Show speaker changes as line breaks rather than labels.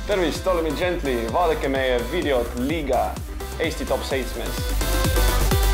tervist, oleme Gently, vaadake meie videot Liiga Eesti top 7-s.